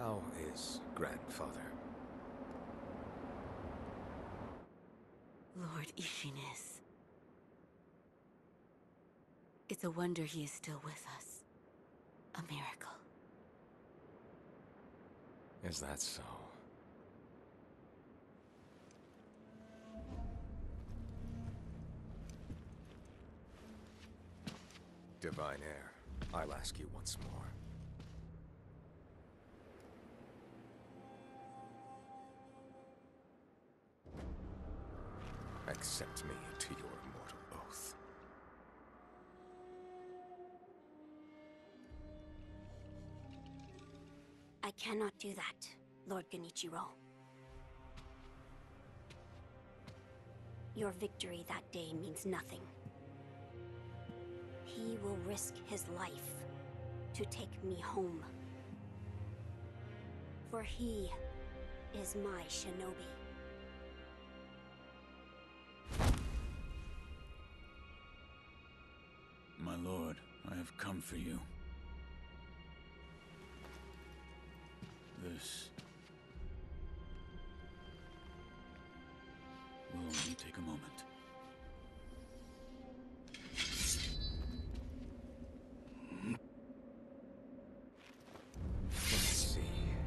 How is grandfather? Lord Ishinis. It's a wonder he is still with us. A miracle. Is that so? Divine Heir, I'll ask you once more. Accept me to your immortal oath. I cannot do that, Lord Genichiro. Your victory that day means nothing. He will risk his life to take me home. For he is my shinobi. My lord, I have come for you. This will only take a moment. Let's see.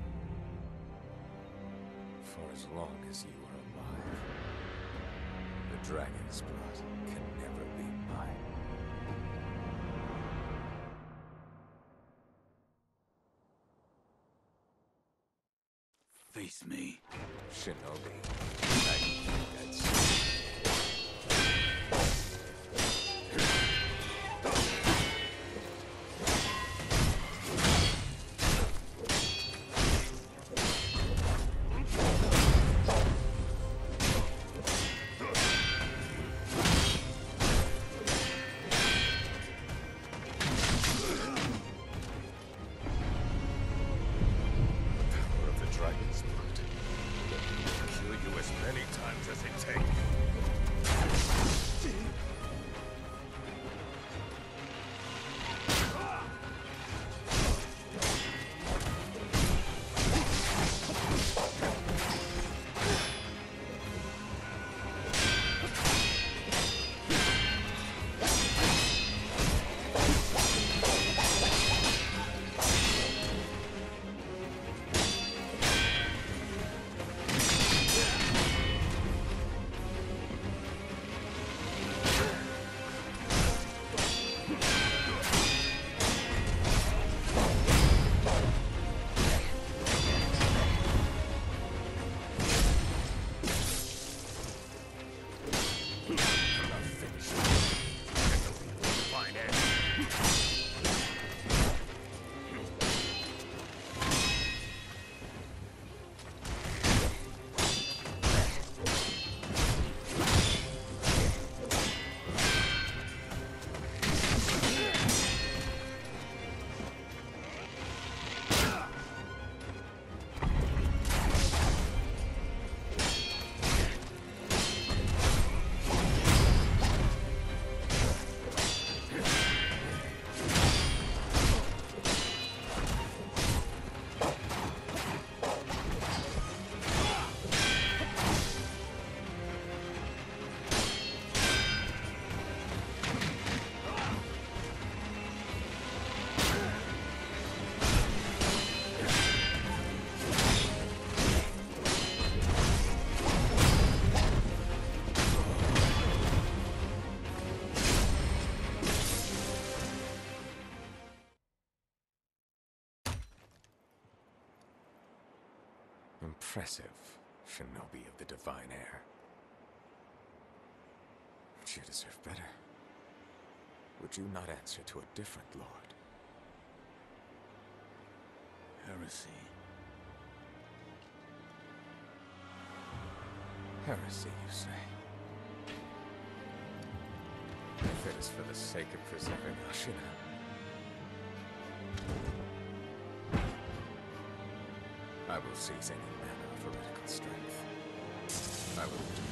For as long as you are alive, the dragon's blood can never be mine. Face me. Shinobi, I think that's... Impressive, Shinobi of the Divine Heir. But you deserve better. Would you not answer to a different lord? Heresy. Heresy, you say? If it is for the sake of preserving Ashina. I will seize any manner of heretical strength. I will